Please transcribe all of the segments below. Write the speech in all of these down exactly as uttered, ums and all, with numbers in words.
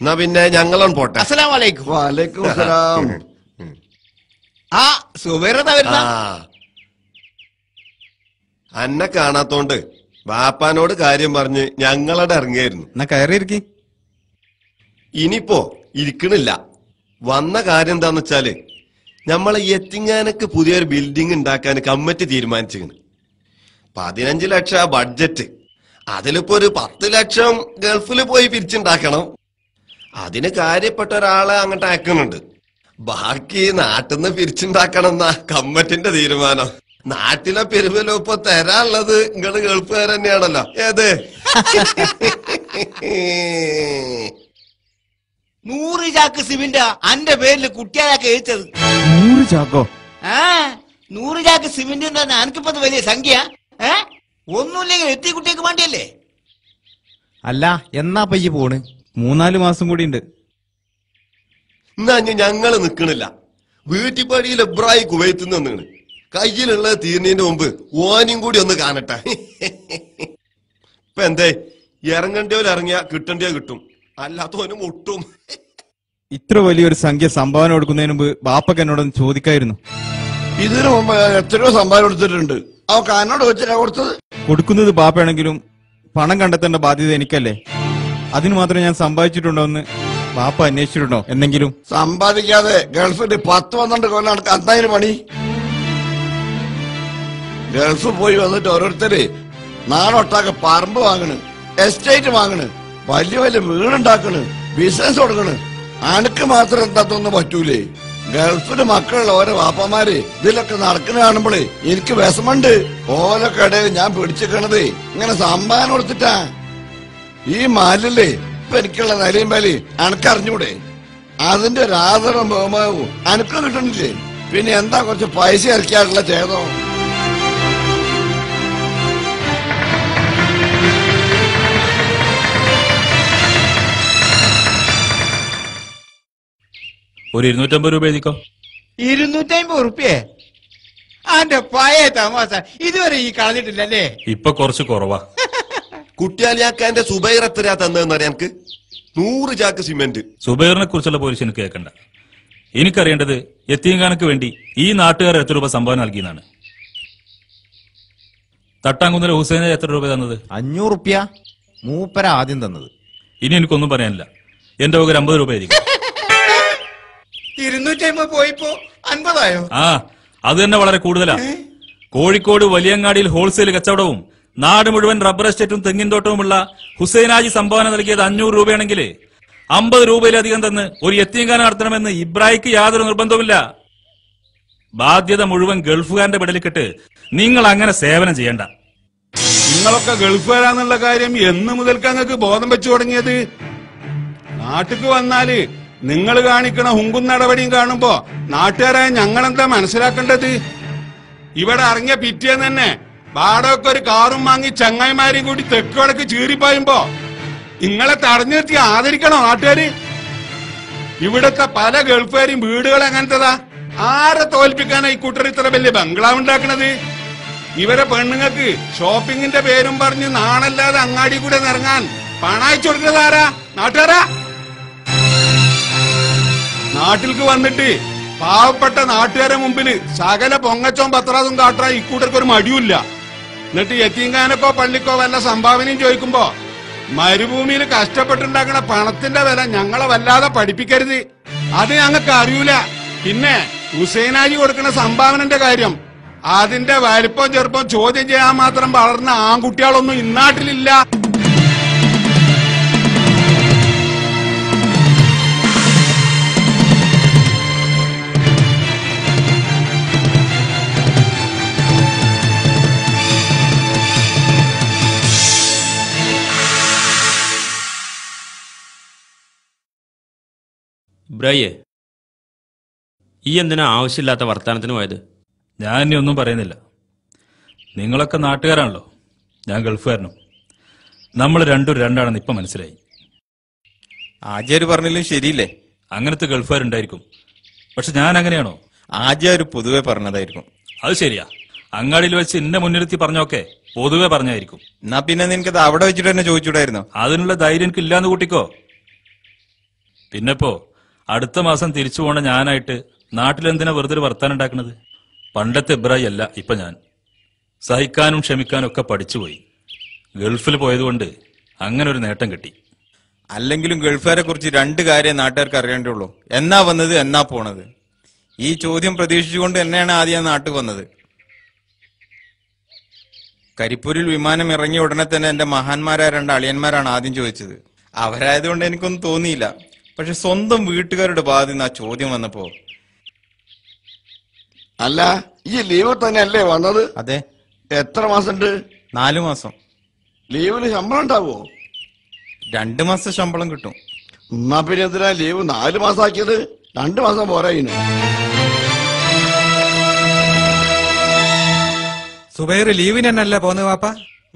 എന്നാ പിന്നെ ഞങ്ങളും പോട്ടെ. അസ്സലാമു അലൈക്കും. വലൈക്കും സലാം. ആ സുബൈറതാ വരുന്ന. അന്നെ കാണാത്തോണ്ട് ബാപ്പാനോട് കാര്യം പറഞ്ഞ് ഞങ്ങളവിടെ ഇറങ്ങിയായിരുന്നു. എന്നാ കയറിയിരിക്കി. ഇനിയിപ്പോ ഇരിക്കണില്ല. വന്ന കാര്യം എന്താന്ന് വെച്ചാല് നമ്മളെ യത്തിങ്ങാനക്ക് പുതിയൊരു ബിൽഡിംഗ് ഉണ്ടാക്കാൻ കമ്മിറ്റി തീരുമാനിച്ചിരുന്നു. പതിനഞ്ച് ലക്ഷം ബഡ്ജറ്റ്. അതിലിപ്പോ ഒരു പത്ത് ലക്ഷം ഗൾഫിൽ പോയി പിരിച്ചുണ്ടാക്കണം. അതിന് കാര്യപ്പെട്ട ഒരാളെ അങ്ങോട്ട് അയക്കുന്നുണ്ട്. ബാക്കി നാട്ടിൽ നിന്ന് പിരിച്ചുണ്ടാക്കണം എന്നാ കമ്മിറ്റിന്റെ തീരുമാനം. നാട്ടിലെ പെരുമലോ ഇപ്പൊ തരാനുള്ളത് നിങ്ങള് ഗൾഫുകാർ തന്നെയാണല്ലോ. ഏത് നൂറ് ചാക്ക് സിമെന്റ് അന്റെ പേരിൽ കുട്ടിയാളൊക്കെ എഴുത്തത്. നൂറ് ചാക്കോ? ആ നൂറ് ചാക്ക് സിമെന്റ് എന്താ എനിക്കിപ്പത് വലിയ സംഖ്യ? ഏ ഒന്നുമില്ലെങ്കിൽ എത്തി കുട്ടിയൊക്കെ വേണ്ടിയല്ലേ? അല്ല എന്നാ പയ്യ പോണ്? മൂന്നാല് മാസം കൂടി ഉണ്ട്. എന്നാ ഞങ്ങള് നിക്കണില്ല. വീട്ടിപ്പടിയിൽ എബ്രായി കുവൈത്ത് നിന്ന് വന്നിണ്. കയ്യിലുള്ള തീർന്നതിന്റെ മുമ്പ് ഓനും കൂടി ഒന്ന് കാണട്ടെ. ഇപ്പൊ എന്തേ ഇറങ്ങണ്ടിയോല് ഇറങ്ങിയാ കിട്ടണ്ടിയോ കിട്ടും, അല്ലാത്തോനും മുട്ടും. ഇത്ര വലിയൊരു സംഖ്യ സംഭാവന കൊടുക്കുന്നതിന് മുമ്പ് ബാപ്പക്ക് എന്നോടൊന്ന് ചോദിക്കായിരുന്നു. ഇതിനു മുമ്പ് എത്രയോ സംഭാവന കൊടുത്തിട്ടുണ്ട്. അവ കാനോട് വെച്ചിട്ടാ കൊടുത്തത്. കൊടുക്കുന്നത് ബാപ്പയാണെങ്കിലും പണം കണ്ടെത്തേണ്ട ബാധ്യത എനിക്കല്ലേ. അതിന് മാത്രം ഞാൻ സമ്പാദിച്ചിട്ടുണ്ടോ എന്ന് ബാപ്പ അന്വേഷിച്ചിട്ടുണ്ടോ എന്തെങ്കിലും? സമ്പാദിക്കാതെ ഗൾഫിൽ പത്ത് പന്ത്രണ്ട് കൊല്ലാണ് അന്നതിന് പണി. ഗൾഫ് പോയി വന്നിട്ട് ഓരോരുത്തര് നാടൊട്ടാക്കെ പറമ്പ് വാങ്ങണ്, എസ്റ്റേറ്റ് വാങ്ങണ്, വലിയ വലിയ വീടുണ്ടാക്കണ്, ബിസിനസ് കൊടുക്കണ്. അനക്ക് മാത്രം എന്താത്തൊന്നും പറ്റൂലേ? ഗൾഫിന് മക്കളുള്ള ഓരോ വാപ്പമാര് ഇതിലൊക്കെ നടക്കുന്ന കാണുമ്പോളേ എനിക്ക് വിഷമുണ്ട്. ഓലൊക്കെ ഇടയിൽ ഞാൻ പിടിച്ചിക്കണത് ഇങ്ങനെ സംഭാവന കൊടുത്തിട്ടാ. ഈ മാലില്ലേ ഇപ്പൊ എനിക്കുള്ള നിലയും വേലി അനക്കറിഞ്ഞൂടെ? അതിന്റെ ഒരു ആദരവും ബഹുമാനവും അനക്കും കിട്ടണില്ലേ? പിന്നെ എന്താ കുറച്ച് പൈസ ഇറക്കിയായിട്ടുള്ള ചേതോ? ഒരു ഇരുന്നൂറ്റമ്പത് രൂപ എഴുതിക്കോ. ഇരുന്നൂറ്റമ്പത് റുപ്യേ? അന്റെ പഴയ തമാശ ഇതുവരെ ഈ കളഞ്ഞിട്ടില്ലല്ലേ? ഇപ്പൊ കുറച്ച് കുറവാ. കുട്ടിയാലിയാക്കാന്റെ സുബൈർ എത്രയാ തന്നതെന്ന് അറിയാം. എനിക്ക് നൂറ് ചാക്ക് സിമെന്റ്. സുബൈറിനെ കുറിച്ചുള്ള പോലീസ് എനിക്ക് കേൾക്കണ്ട. എനിക്കറിയേണ്ടത് യത്തീംഖാനക്ക് വേണ്ടി ഈ നാട്ടുകാർ എത്ര രൂപ സംഭാവന നൽകിയെന്നാണ്. തട്ടാങ്കുന്നര ഹുസൈനെ എത്ര രൂപ തന്നത്? അഞ്ഞൂറ് റുപ്യ മൂപ്പര ആദ്യം തന്നത്. ഇനി എനിക്കൊന്നും പറയാനില്ല. എന്റെ വക അമ്പത് രൂപ ആയിരിക്കും. ഇരുന്നൂറ്റി അമ്പത് പോയിപ്പോ അൻപതായോ? ആ അത് തന്നെ വളരെ കൂടുതലാ. കോഴിക്കോട് വലിയങ്ങാടിയിൽ ഹോൾസെയിൽ കച്ചവടവും നാട് മുഴുവൻ റബ്ബർ എസ്റ്റേറ്റും തെങ്ങിൻ തോട്ടവുമുള്ള ഹുസൈനാജി സംഭാവന നൽകിയത് അഞ്ഞൂറ് രൂപയാണെങ്കിൽ അമ്പത് രൂപയിലധികം തന്ന് ഒരു യത്തീംഖാന നടത്തണമെന്ന് ഇബ്രാഹിക്ക് യാതൊരു നിർബന്ധവുമില്ല. ബാധ്യത മുഴുവൻ ഗൾഫുകാരന്റെ പെടലിക്കിട്ട് നിങ്ങൾ അങ്ങനെ സേവനം ചെയ്യണ്ട. നിങ്ങളൊക്കെ ഗൾഫുകാരാന്നുള്ള കാര്യം എന്ന് മുതൽക്ക് അങ്ങക്ക് ബോധം വെച്ചു തുടങ്ങിയത്? നാട്ടിക്ക് വന്നാല് നിങ്ങൾ കാണിക്കണ ഹുങ്കും നടപടിയും കാണുമ്പോ നാട്ടുകാരായ ഞങ്ങളെന്താ മനസ്സിലാക്കേണ്ടത്? ഇവിടെ ഇറങ്ങിയ പിറ്റേന്ന് തന്നെ വാടകയ്ക്ക് ഒരു കാറും വാങ്ങി ചങ്ങായിമാരെയും കൂടി തെക്ക് വടക്ക് ചീറിപ്പായുമ്പോ നിങ്ങളെ തടഞ്ഞു നിർത്തി ആദരിക്കണോ നാട്ടുകാര്? ഇവിടത്തെ പല ഗൾഫുകാരും വീടുകൾ എങ്ങനത്തതാ? ആരെ തോൽപ്പിക്കാനാ ഈ കൂട്ടർ ഇത്ര വലിയ ബംഗ്ലാവ് ഉണ്ടാക്കണത്? ഇവരെ പെണ്ണുങ്ങൾക്ക് ഷോപ്പിങ്ങിന്റെ പേരും പറഞ്ഞ് നാണല്ലാതെ അങ്ങാടി കൂടെ നിറങ്ങാൻ പണം അയച്ചു കൊടുക്കുന്നത് ആരാ? നാട്ടുകാരാ? നാട്ടിലേക്ക് വന്നിട്ട് പാവപ്പെട്ട നാട്ടുകാരെ മുമ്പില് സകല പൊങ്ങച്ചോം പത്രാതും കാട്ടാൻ ഇക്കൂട്ടർക്ക് ഒരു മടിയുമില്ല. എന്നിട്ട് യത്തീംഖാനക്കോ പള്ളിക്കോ വല്ല സംഭാവനയും ചോദിക്കുമ്പോ മരുഭൂമിയിൽ കഷ്ടപ്പെട്ടുണ്ടാക്കണ പണത്തിന്റെ വില ഞങ്ങളെ വല്ലാതെ പഠിപ്പിക്കരുത്. അത് ഞങ്ങൾക്ക് അറിയൂല. പിന്നെ ഹുസൈനാജി കൊടുക്കുന്ന സംഭാവനന്റെ കാര്യം, അതിന്റെ വലിപ്പം ചെറുപ്പം ചോദ്യം ചെയ്യാൻ മാത്രം വളർന്ന ആൺകുട്ടികളൊന്നും ഇന്നാട്ടിലില്ല. ബ്രയെ, ഈ എന്തിനാ ആവശ്യമില്ലാത്ത വർത്തമാനത്തിന് പോയത്? ഞാൻ ഇനി ഒന്നും പറയുന്നില്ല. നിങ്ങളൊക്കെ നാട്ടുകാരാണല്ലോ, ഞാൻ ഗൾഫുകാരനും. നമ്മൾ രണ്ടും രണ്ടാണെന്ന് ഇപ്പൊ മനസ്സിലായി. ആചാര് പറഞ്ഞില്ലേ ശരിയില്ലേ? അങ്ങനത്തെ ഗൾഫുകാരുണ്ടായിരിക്കും. പക്ഷെ ഞാൻ അങ്ങനെയാണോ? ആചാര് പൊതുവെ പറഞ്ഞതായിരിക്കും. അത് ശരിയാ. അങ്ങാടിയിൽ വെച്ച് എന്നെ മുൻനിർത്തി പറഞ്ഞൊക്കെ പൊതുവെ പറഞ്ഞായിരിക്കും. എന്നാ പിന്നെ നിനക്കത് അവിടെ വെച്ചിട്ട് തന്നെ ചോദിച്ചൂടായിരുന്നോ? അതിനുള്ള ധൈര്യം എനിക്ക് ഇല്ലാന്ന് കൂട്ടിക്കോ. പിന്നെപ്പോ അടുത്ത മാസം തിരിച്ചു പോണ ഞാനായിട്ട് നാട്ടിലെന്തിനാ വെറുതെ ഒരു വർത്താനം ഉണ്ടാക്കണത്? പണ്ടത്തെ ഇബ്രായി അല്ല ഇപ്പൊ ഞാൻ. സഹിക്കാനും ക്ഷമിക്കാനും ഒക്കെ പഠിച്ചുപോയി. ഗൾഫിൽ പോയതുകൊണ്ട് അങ്ങനെ ഒരു നേട്ടം കിട്ടി. അല്ലെങ്കിലും ഗൾഫുകാരെ കുറിച്ച് രണ്ട് കാര്യം നാട്ടുകാർക്ക് അറിയേണ്ടുള്ളൂ. എന്നാ വന്നത്, എന്നാ പോണത്. ഈ ചോദ്യം പ്രതീക്ഷിച്ചുകൊണ്ട് തന്നെയാണ് ആദ്യം നാട്ടിൽ വന്നത്. കരിപ്പൂരിൽ വിമാനം ഇറങ്ങിയ ഉടനെ തന്നെ എന്റെ മഹാന്മാരായ രണ്ട് അളിയന്മാരാണ് ആദ്യം ചോദിച്ചത്. അവരായതുകൊണ്ട് എനിക്കൊന്നും തോന്നിയില്ല. പക്ഷെ സ്വന്തം വീട്ടുകാരുടെ ഭാഗത്ത് നിന്ന് ആ ചോദ്യം വന്നപ്പോ, അല്ല ഈ ലീവ് തന്നെയല്ലേ വന്നത്? അതെ. എത്ര മാസമുണ്ട്? നാലു മാസം. ലീവിന് ശമ്പളം ഉണ്ടാവോ? രണ്ടു മാസം ശമ്പളം കിട്ടും. എന്നാ പിന്നെ എന്തിനാ ലീവ് നാലു മാസം ആക്കിയത്? രണ്ടു മാസം പോരാ ഇനി. സുബൈർ ലീവിന് തന്നെയല്ലേ പോന്ന് പാപ്പ?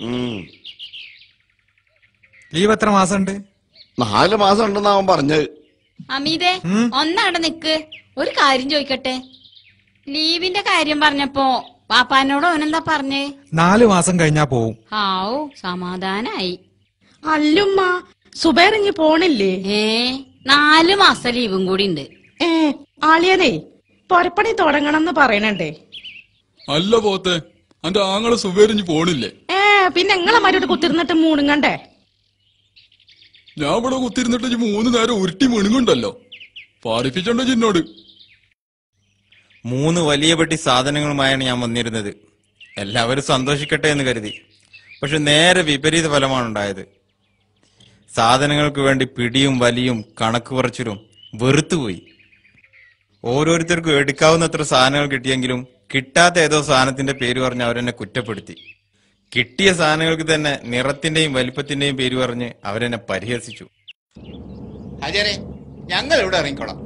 ലീവ് എത്ര മാസം ഉണ്ട്? നാല് മാസം ഉണ്ടെന്നാ അവൻ പറഞ്ഞത്. അമീതേ, ഒന്നവിടെ നിക്ക്, ഒരു കാര്യം ചോദിക്കട്ടെ. ലീവിന്റെ കാര്യം പറഞ്ഞപ്പോ പാപ്പാനോട് ഓനെന്താ പറഞ്ഞേ? നാലു മാസം കഴിഞ്ഞാ പോവും. ആവൂ, സമാധാനായി. അല്ലുമ്മ, സുബൈർ ഇഞ്ഞ് പോണില്ലേ? ഏ നാലു മാസം ലീവും കൂടി ഉണ്ട്. ഏ ആളിയനെ പൊരപ്പണി തുടങ്ങണമെന്ന് പറയണണ്ടേ. അല്ല പോത്തെ, അന്റെ ആങ്ങളെ സുബൈറിഞ്ഞ് പോണില്ലേ? ഏ പിന്നെ നിങ്ങളെ മരോട് കുത്തിരുന്നിട്ട് മൂണുങ്ങണ്ടേ? ഞാൻ ഇവിടെ കുത്തിരുന്നിട്ട് മൂന്ന് നേരം ഉരുട്ടി മിണുങ്ങുണ്ടല്ലോ. പാറിപ്പിച്ചോണ്ടോ ചിന്നോട്? മൂന്ന് വലിയ പെട്ടി സാധനങ്ങളുമായാണ് ഞാൻ വന്നിരുന്നത്. എല്ലാവരും സന്തോഷിക്കട്ടെ എന്ന് കരുതി. പക്ഷെ നേരെ വിപരീത ഫലമാണ് ഉണ്ടായത്. സാധനങ്ങൾക്ക് വേണ്ടി പിടിയും വലിയും കണക്ക് കുറച്ചിലും വെറുത്തുപോയി. ഓരോരുത്തർക്കും എടുക്കാവുന്നത്ര സാധനങ്ങൾ കിട്ടിയെങ്കിലും കിട്ടാത്ത ഏതോ സാധനത്തിന്റെ പേര് പറഞ്ഞ് അവരെന്നെ കുറ്റപ്പെടുത്തി. കിട്ടിയ സാധനങ്ങൾക്ക് തന്നെ നിറത്തിന്റെയും വലിപ്പത്തിന്റെയും പേര് പറഞ്ഞ് അവരെന്നെ പരിഹസിച്ചു. അജയരെ, ഞങ്ങൾ ഇവിടെ ഇറങ്ങിക്കോളാം.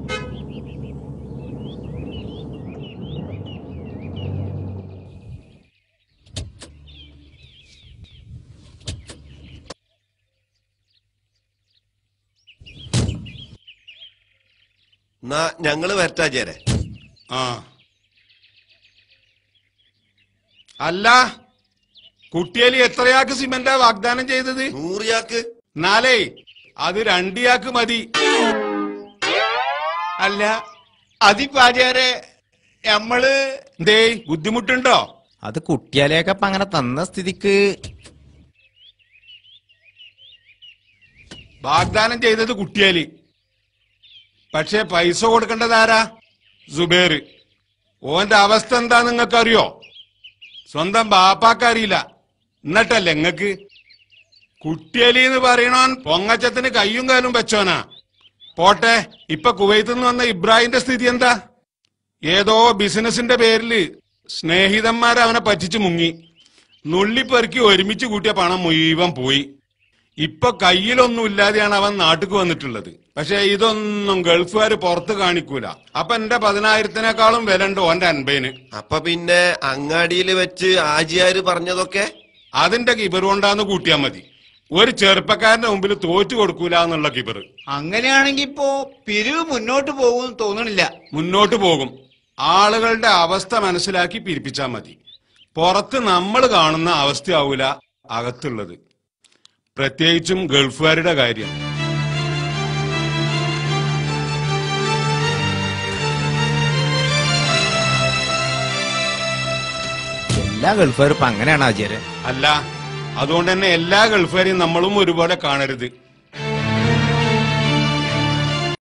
എന്നാ ഞങ്ങള് വരട്ടാചേരെ. ആ അല്ല, കുട്ടിയേലി എത്രയാക്ക് സിമെന്റാ വാഗ്ദാനം ചെയ്തത്? നൂറിയാക്ക്. നാലേ അത് രണ്ടിയാക്ക് മതി. അല്ല അതിപ്പാചാരെ നമ്മള് എന്തേ ബുദ്ധിമുട്ടുണ്ടോ? അത് കുട്ടിയാലെയൊക്കെ അങ്ങനെ തന്ന സ്ഥിതിക്ക് വാഗ്ദാനം ചെയ്തത് കുട്ടിയേലി. പക്ഷെ പൈസ കൊടുക്കേണ്ടതാരാ? സുബേർ. ഓന്റെ അവസ്ഥ എന്താ നിങ്ങൾക്കറിയോ? സ്വന്തം ബാപ്പാക്കറിയില്ല, എന്നിട്ടല്ലേ നിങ്ങക്ക്? കുട്ടിയേലി എന്ന് പറയണോൻ പൊങ്ങച്ചത്തിന് കയ്യും കാലും വെച്ചോനാ. പോട്ടെ, ഇപ്പൊ കുവൈത്തിൽ നിന്ന് വന്ന ഇബ്രാഹിന്റെ സ്ഥിതി എന്താ? ഏതോ ബിസിനസിന്റെ പേരില് സ്നേഹിതന്മാരെ അവനെ പറ്റിച്ചു മുങ്ങി. നുള്ളിപ്പെറുക്കി ഒരുമിച്ച് കൂട്ടിയ പണം മുഴുവൻ പോയി. ഇപ്പൊ കയ്യിലൊന്നും ഇല്ലാതെയാണ് അവൻ നാട്ടിക്ക് വന്നിട്ടുള്ളത്. പക്ഷെ ഇതൊന്നും ഗൾഫുകാര് പുറത്ത് കാണിക്കൂല. അപ്പൊ എന്റെ പതിനായിരത്തിനേക്കാളും വില ഉണ്ട് ഓന്റെ അൻപതിന്. അപ്പൊ പിന്നെ അങ്ങാടിയിൽ വെച്ച് ആജിയാര് പറഞ്ഞതൊക്കെ അതിന്റെ കിബർ കൊണ്ടാന്ന് കൂട്ടിയാ മതി. ഒരു ചെറുപ്പക്കാരന്റെ മുമ്പിൽ തോറ്റു കൊടുക്കൂല എന്നുള്ള കിബർ. അങ്ങനെയാണെങ്കി ഇപ്പോ പിരിവ് മുന്നോട്ട് പോകും തോന്നണില്ല. മുന്നോട്ട് പോകും. ആളുകളുടെ അവസ്ഥ മനസ്സിലാക്കി പിരിപ്പിച്ചാ മതി. പുറത്ത് നമ്മൾ കാണുന്ന അവസ്ഥയാവൂല അകത്തുള്ളത്. പ്രത്യേകിച്ചും ഗൾഫുകാരുടെ കാര്യം. എല്ലാ ഗൾഫുകാരും ഇപ്പൊ അങ്ങനെയാണ് ആചാര്യ. അല്ല, അതുകൊണ്ട് തന്നെ എല്ലാ ഗൾഫുകാരെയും നമ്മളും ഒരുപോലെ കാണരുത്.